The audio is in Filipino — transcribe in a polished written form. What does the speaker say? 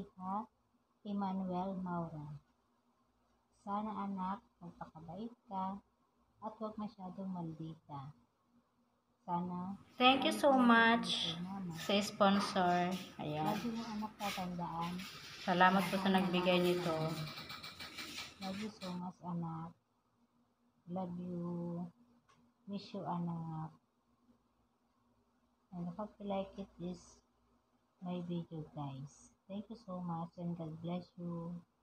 ha? Emmanuel Maura. Sana anak, magpakabait ka at huwag masyadong maldita. Sana. Thank you so much sa sponsor. Ayan. Lagi mo anak tatandaan. Salamat po sa nagbigay nito. Love you so much anak. Love you. Miss you anak. And I hope you like it this my video guys. Thank you so much and God bless you.